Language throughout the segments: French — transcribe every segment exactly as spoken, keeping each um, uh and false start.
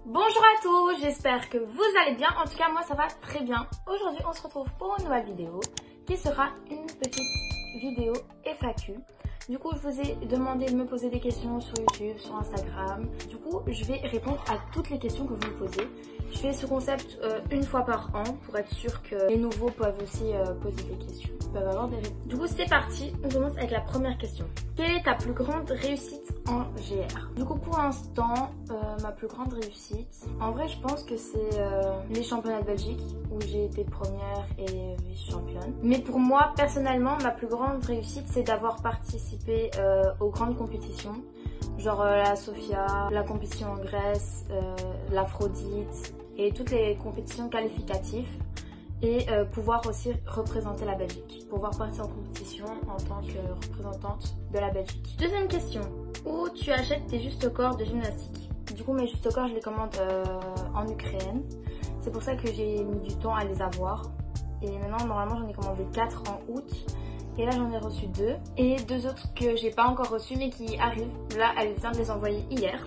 Bonjour à tous, j'espère que vous allez bien. En tout cas, moi ça va très bien. Aujourd'hui, on se retrouve pour une nouvelle vidéo qui sera une petite vidéo F A Q. Du coup, je vous ai demandé de me poser des questions sur YouTube, sur Instagram. Du coup, je vais répondre à toutes les questions que vous me posez. Je fais ce concept euh, une fois par an pour être sûr que les nouveaux peuvent aussi euh, poser des questions, peuvent avoir des réponses. Du coup, c'est parti. On commence avec la première question. Quelle est ta plus grande réussite en G R? Du coup, pour l'instant, euh, ma plus grande réussite, en vrai, je pense que c'est euh, les championnats de Belgique où j'ai été première et vice-championne. Mais pour moi, personnellement, ma plus grande réussite, c'est d'avoir participé euh, aux grandes compétitions. Genre euh, la Sofia, la compétition en Grèce, euh, l'Aphrodite et toutes les compétitions qualificatives. Et euh, pouvoir aussi représenter la Belgique, pouvoir partir en compétition en tant que représentante de la Belgique. Deuxième question, où tu achètes tes justes corps de gymnastique? Du coup, mes justes corps, je les commande euh, en Ukraine. C'est pour ça que j'ai mis du temps à les avoir. Et maintenant, normalement, j'en ai commandé quatre en août. Et là, j'en ai reçu deux. Et deux autres que j'ai pas encore reçus, mais qui arrivent. Là, elle vient de les envoyer hier.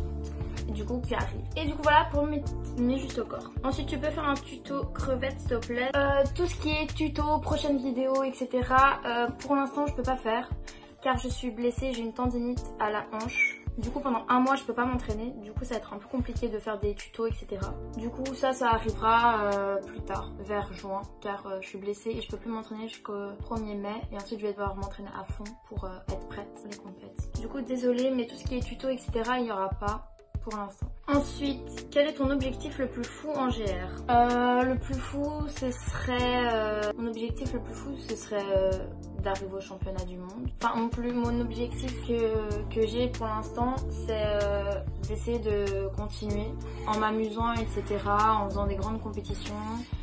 Du coup qui arrive. Et du coup voilà pour mes, mes justes corps. Ensuite tu peux faire un tuto crevette s'il te plaît. Euh, tout ce qui est tuto, prochaine vidéo, et cetera. Euh, pour l'instant je peux pas faire car je suis blessée, j'ai une tendinite à la hanche. Du coup pendant un mois je peux pas m'entraîner. Du coup ça va être un peu compliqué de faire des tutos, et cetera. Du coup ça ça arrivera euh, plus tard, vers juin, car euh, je suis blessée et je peux plus m'entraîner jusqu'au premier mai. Et ensuite je vais devoir m'entraîner à fond pour euh, être prête pour les compètes. Du coup désolée mais tout ce qui est tuto, et cetera il y aura pas pour l'instant. Ensuite, quel est ton objectif le plus fou en G R? euh, Le plus fou, ce serait... Euh, mon objectif le plus fou, ce serait euh, d'arriver au championnat du monde. Enfin, non plus, mon objectif que, que j'ai pour l'instant, c'est euh, d'essayer de continuer en m'amusant, et cetera, en faisant des grandes compétitions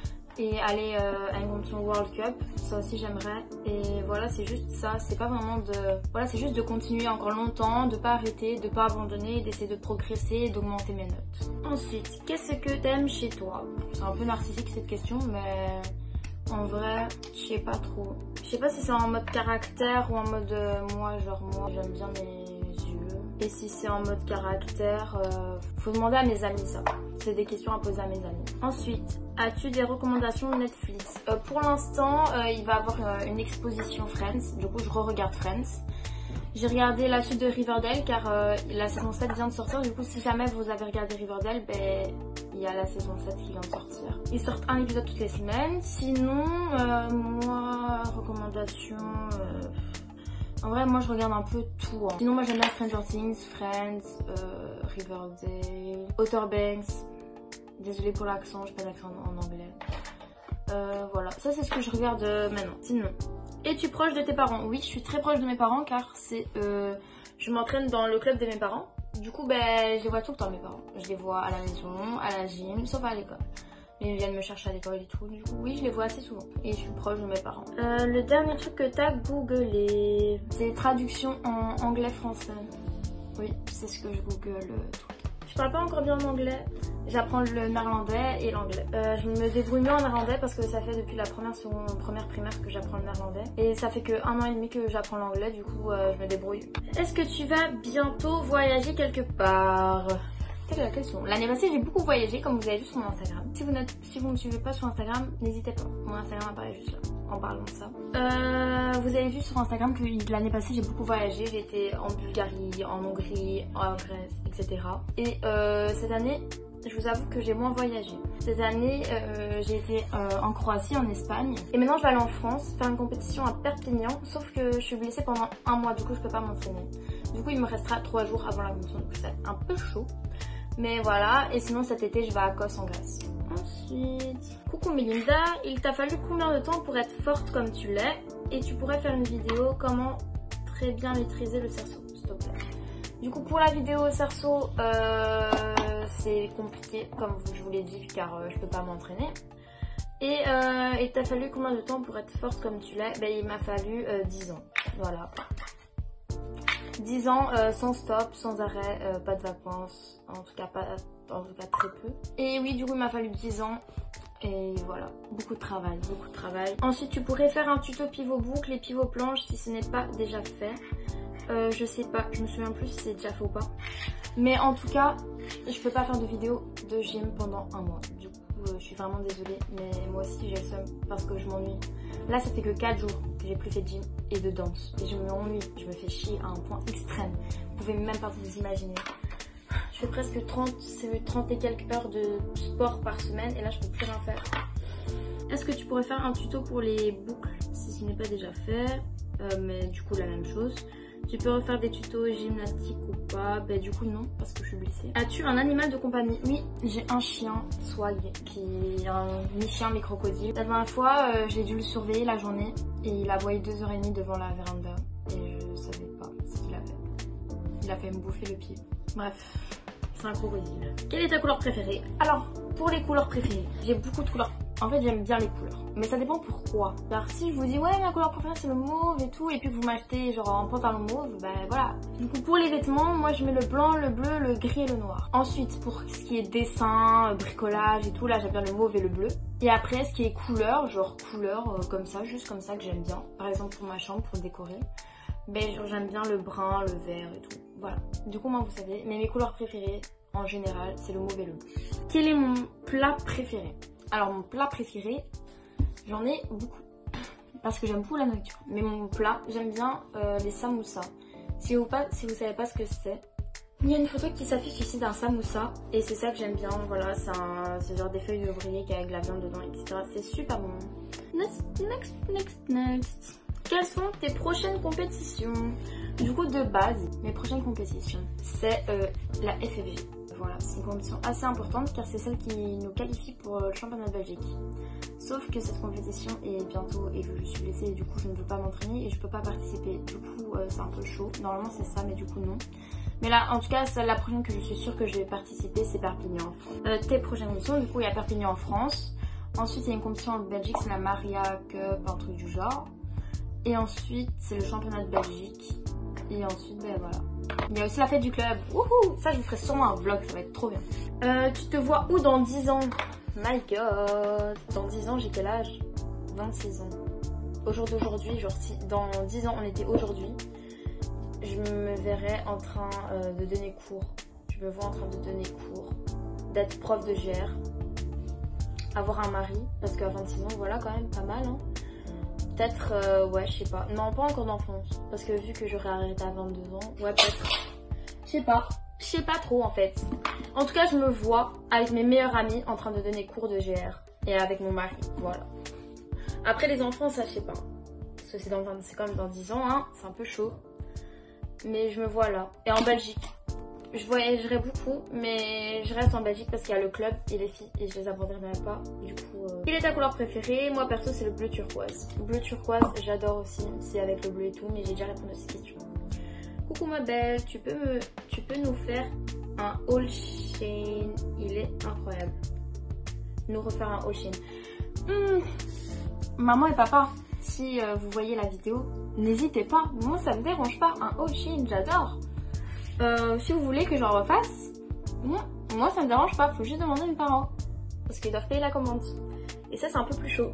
et aller euh, à une compétition World Cup, ça aussi j'aimerais. Et voilà, c'est juste ça, c'est pas vraiment de... Voilà, c'est juste de continuer encore longtemps, de pas arrêter, de pas abandonner, d'essayer de progresser et d'augmenter mes notes. Ensuite, qu'est-ce que t'aimes chez toi? C'est un peu narcissique cette question, mais en vrai, je sais pas trop. Je sais pas si c'est en mode caractère ou en mode euh, moi, genre moi, j'aime bien mes yeux. Et si c'est en mode caractère, euh, faut demander à mes amis ça. C'est des questions à poser à mes amis. Ensuite, as-tu des recommandations Netflix? euh, Pour l'instant, euh, il va y avoir euh, une exposition Friends. Du coup, je re-regarde Friends. J'ai regardé la suite de Riverdale car euh, la saison sept vient de sortir. Du coup, si jamais vous avez regardé Riverdale, ben, il y a la saison sept qui vient de sortir. Ils sortent un épisode toutes les semaines. Sinon, euh, moi, recommandation... Euh, en vrai, moi, je regarde un peu tout. Hein. Sinon, moi, j'aime bien Stranger Things, Friends, euh, Riverdale, Outer Banks. Désolée pour l'accent, j'ai pas d'accent en anglais. Euh, voilà, ça c'est ce que je regarde euh, maintenant. Sinon, es-tu proche de tes parents? Oui, je suis très proche de mes parents car c'est, euh, je m'entraîne dans le club de mes parents. Du coup, ben, je les vois tout le temps mes parents. Je les vois à la maison, à la gym, sauf à l'école. Mais ils viennent me chercher à l'école et tout. Du coup, oui, je les vois assez souvent. Et je suis proche de mes parents. Euh, le dernier truc que t'as googlé, c'est traduction en anglais-français. Oui, c'est ce que je google euh, tout. Je parle pas encore bien en anglais, j'apprends le néerlandais et l'anglais. Euh, je me débrouille mieux en néerlandais parce que ça fait depuis la première, seconde, première primaire que j'apprends le néerlandais. Et ça fait que un an et demi que j'apprends l'anglais, du coup euh, je me débrouille. Est-ce que tu vas bientôt voyager quelque part? Quelle est la question? L'année passée j'ai beaucoup voyagé comme vous avez vu sur mon Instagram. Si vous, si vous ne me suivez pas sur Instagram, n'hésitez pas. Mon Instagram apparaît juste là, en parlant de ça. Euh, vous avez vu sur Instagram que l'année passée j'ai beaucoup voyagé. J'ai été en Bulgarie, en Hongrie, en Grèce, et cetera. Et euh, cette année, je vous avoue que j'ai moins voyagé. Cette année, euh, j'ai été euh, en Croatie, en Espagne. Et maintenant je vais aller en France faire une compétition à Perpignan. Sauf que je suis blessée pendant un mois, du coup je peux pas m'entraîner. Du coup il me restera trois jours avant la compétition, donc c'est un peu chaud. Mais voilà, et sinon cet été je vais à Kos en Grèce. Ensuite, coucou Melinda, il t'a fallu combien de temps pour être forte comme tu l'es? Et tu pourrais faire une vidéo comment très bien maîtriser le cerceau, s'il te plaît. Du coup pour la vidéo cerceau, euh, c'est compliqué comme je vous l'ai dit car euh, je peux pas m'entraîner. Et euh, il t'a fallu combien de temps pour être forte comme tu l'es? Ben, il m'a fallu euh, dix ans, voilà. dix ans euh, sans stop, sans arrêt, euh, pas de vacances, en tout cas pas, en tout cas très peu. Et oui, du coup il m'a fallu dix ans et voilà, beaucoup de travail, beaucoup de travail. Ensuite tu pourrais faire un tuto pivot boucle et pivot planche si ce n'est pas déjà fait. Euh, je sais pas, je me souviens plus si c'est déjà fait ou pas. Mais en tout cas, je peux pas faire de vidéo de gym pendant un mois. Du coup, euh, je suis vraiment désolée. Mais moi aussi, j'ai le seum parce que je m'ennuie. Là, ça fait que quatre jours que j'ai plus fait de gym et de danse. Et je m'ennuie, je me fais chier à un point extrême. Vous pouvez même pas vous imaginer. Je fais presque trente, trente et quelques heures de sport par semaine. Et là, je peux plus rien faire. Est-ce que tu pourrais faire un tuto pour les boucles si ce n'est pas déjà fait? euh, Mais du coup, la même chose. Tu peux refaire des tutos gymnastiques ou pas? Ben du coup non, parce que je suis blessée. As-tu un animal de compagnie? Oui, j'ai un chien, Swag, qui est un mi-chien, mi-crocodile. La dernière fois, euh, j'ai dû le surveiller la journée et il a aboyé deux heures trente devant la véranda. Et je savais pas ce qu'il a fait. Il a fait me bouffer le pied. Bref, c'est un crocodile. Quelle est ta couleur préférée? Alors, pour les couleurs préférées, j'ai beaucoup de couleurs. En fait, j'aime bien les couleurs, mais ça dépend pourquoi. Alors si je vous dis ouais ma couleur préférée c'est le mauve et tout, et puis que vous m'achetez genre un pantalon mauve, ben voilà. Du coup pour les vêtements, moi je mets le blanc, le bleu, le gris et le noir. Ensuite pour ce qui est dessin, bricolage et tout, là j'aime bien le mauve et le bleu. Et après ce qui est couleur, genre couleur euh, comme ça, juste comme ça que j'aime bien. Par exemple pour ma chambre, pour décorer, ben j'aime bien le brun, le vert et tout. Voilà. Du coup moi vous savez, mais mes couleurs préférées en général c'est le mauve et le bleu. Quel est mon plat préféré? Alors mon plat préféré, j'en ai beaucoup, parce que j'aime beaucoup la nourriture. Mais mon plat, j'aime bien euh, les samoussas. Si vous ne si vous savez pas ce que c'est, il y a une photo qui s'affiche ici d'un samoussa. Et c'est ça que j'aime bien, voilà, c'est genre des feuilles de briques avec de la viande dedans, et cetera. C'est super bon. Next, next, next, next. Quelles sont tes prochaines compétitions? Du coup de base, mes prochaines compétitions, c'est euh, la F F G. Voilà, c'est une compétition assez importante car c'est celle qui nous qualifie pour le championnat de Belgique. Sauf que cette compétition est bientôt et je suis blessée et du coup je ne veux pas m'entraîner et je peux pas participer. Du coup euh, c'est un peu chaud. Normalement c'est ça mais du coup non. Mais là en tout cas celle la prochaine que je suis sûre que je vais participer c'est Perpignan. Euh, tes prochaines compétitions, du coup il y a Perpignan en France. Ensuite il y a une compétition en Belgique, c'est la Maria Cup, un truc du genre. Et ensuite c'est le championnat de Belgique. Et ensuite ben voilà. Il y a aussi la fête du club. Wouhou! Ça, je vous ferai sûrement un vlog, ça va être trop bien. Euh, tu te vois où dans dix ans? My god! Dans dix ans, j'ai quel âge? vingt-six ans. Au jour d'aujourd'hui, genre si dans dix ans on était aujourd'hui, je me verrais en train euh, de donner cours. Je me vois en train de donner cours, d'être prof de G R, avoir un mari, parce qu'à vingt-six ans, voilà quand même pas mal, hein. Peut-être, euh, ouais, je sais pas. Non, pas encore d'enfance. Parce que vu que j'aurais arrêté à vingt-deux ans, ouais, peut-être. Je sais pas. Je sais pas trop en fait. En tout cas, je me vois avec mes meilleurs amis en train de donner cours de G R. Et avec mon mari, voilà. Après, les enfants, ça, je sais pas. Parce que c'est dans c'est quand même dans dix ans, hein. C'est un peu chaud. Mais je me vois là. Et en Belgique. Je voyagerai beaucoup, mais je reste en Belgique parce qu'il y a le club et les filles et je les abandonnerai pas. Du coup, euh... quelle est ta couleur préférée? Moi perso, c'est le bleu turquoise. Bleu turquoise, j'adore aussi. C'est avec le bleu et tout, mais j'ai déjà répondu à cette question. Coucou ma belle, tu peux me, tu peux nous faire un haul chain? Il est incroyable. Nous refaire un haul chain. Mmh. Maman et papa, si euh, vous voyez la vidéo, n'hésitez pas. Moi, ça me dérange pas. Un haul chain, j'adore. Euh, si vous voulez que j'en refasse, moi, moi ça me dérange pas, faut juste demander à mes parents parce qu'ils doivent payer la commande et ça c'est un peu plus chaud.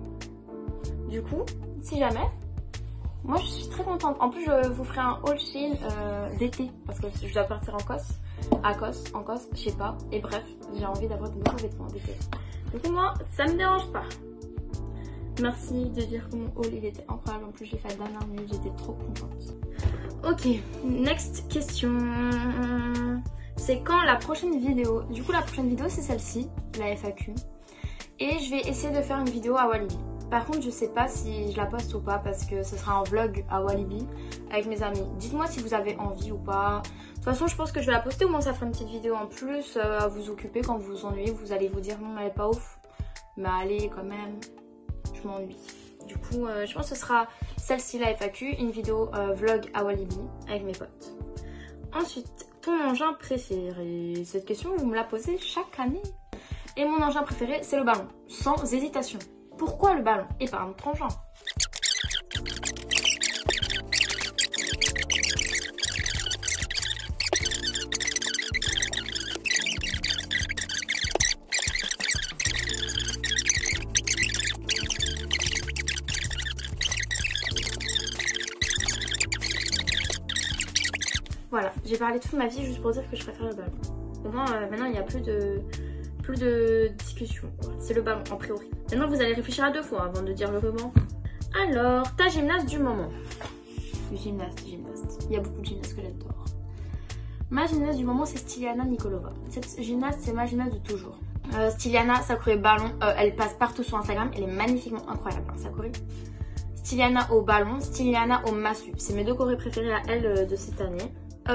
Du coup, si jamais, moi je suis très contente. En plus je vous ferai un haul Shein euh, d'été parce que je dois partir en Cosse, à Cosse, en Cosse, je sais pas. Et bref, j'ai envie d'avoir de nouveaux vêtements d'été. Du coup moi, ça me dérange pas. Merci de dire que mon haul il était incroyable. En plus j'ai fait la dernière minute, j'étais trop contente. Ok, next question. C'est quand la prochaine vidéo? Du coup la prochaine vidéo c'est celle-ci, la F A Q. Et je vais essayer de faire une vidéo à Walibi. Par contre je sais pas si je la poste ou pas parce que ce sera un vlog à Walibi avec mes amis. Dites-moi si vous avez envie ou pas. De toute façon je pense que je vais la poster, au moins ça fera une petite vidéo en plus euh, à vous occuper quand vous vous ennuyez. Vous allez vous dire non elle est pas ouf. Mais allez quand même, je m'ennuie. Du coup, euh, je pense que ce sera celle-ci, la F A Q, une vidéo euh, vlog à Walibi avec mes potes. Ensuite, ton engin préféré? Cette question, vous me la posez chaque année. Et mon engin préféré, c'est le ballon, sans hésitation. Pourquoi le ballon et pas un autre engin? J'ai parlé toute ma vie juste pour dire que je préfère le ballon. Au moins euh, maintenant il n'y a plus de, plus de discussion. C'est le ballon en priori. Maintenant vous allez réfléchir à deux fois avant de dire le comment. Alors, ta gymnaste du moment. Gymnaste, gymnaste. Il y a beaucoup de gymnastes que j'adore. Ma gymnaste du moment c'est Styliana Nikolova. Cette gymnaste c'est ma gymnaste de toujours. Euh, Styliana Sakura ballon, euh, elle passe partout sur Instagram, elle est magnifiquement incroyable hein, Sakura. Styliana au ballon, Styliana au massue. C'est mes deux chorés préférés à elle euh, de cette année.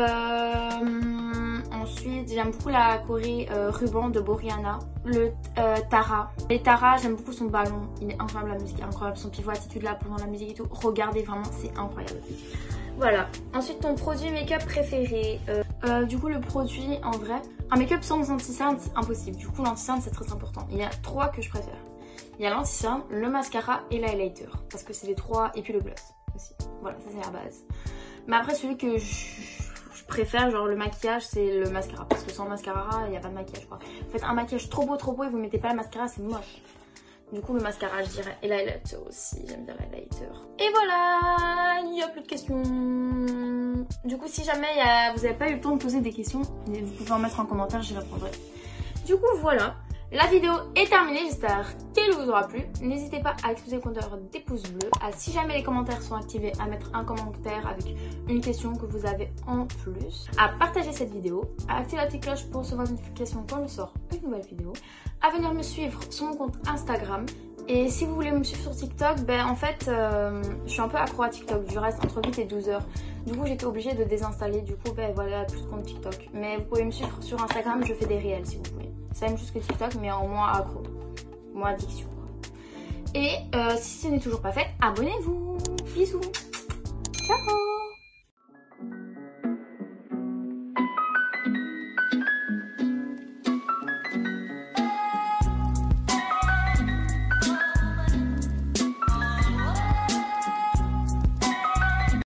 Euh, ensuite j'aime beaucoup la choré euh, ruban de Boriana. Le euh, Tara. Et Tara j'aime beaucoup son ballon, il est incroyable, la musique est incroyable, son pivot attitude là pendant la musique et tout. Regardez vraiment c'est incroyable. Voilà. Ensuite ton produit make-up préféré. Euh, euh, du coup le produit en vrai, un make-up sans anti-cerne c'est impossible. Du coup l'anti-cerne c'est très important. Il y a trois que je préfère. Il y a l'anti-cerne, le mascara et l'highlighter. Parce que c'est les trois, et puis le gloss aussi. Voilà, ça c'est la base. Mais après celui que je, je préfère, genre le maquillage, c'est le mascara. Parce que sans mascara, il n'y a pas de maquillage quoi. Vous faites un maquillage trop beau trop beau et vous mettez pas le mascara, c'est moche. Du coup le mascara je dirais. Et l'highlighter aussi, j'aime bien l'highlighter. Et voilà, il n'y a plus de questions. Du coup si jamais y a, vous n'avez pas eu le temps de poser des questions, vous pouvez en mettre en commentaire, j'y répondrai. Du coup voilà. La vidéo est terminée, j'espère qu'elle vous aura plu. N'hésitez pas à exploser le compteur des pouces bleus, à si jamais les commentaires sont activés, à mettre un commentaire avec une question que vous avez en plus, à partager cette vidéo, à activer la petite cloche pour recevoir une notification quand je sors une nouvelle vidéo, à venir me suivre sur mon compte Instagram. Et si vous voulez me suivre sur TikTok, ben en fait euh, je suis un peu accro à TikTok, je reste entre huit et douze heures. Du coup j'étais obligée de désinstaller, du coup ben voilà, plus de compte TikTok. Mais vous pouvez me suivre sur Instagram, je fais des réels si vous voulez. C'est la même chose que TikTok mais en moins accro, moins addiction. Et euh, si ce n'est toujours pas fait, abonnez-vous. Bisous. Ciao.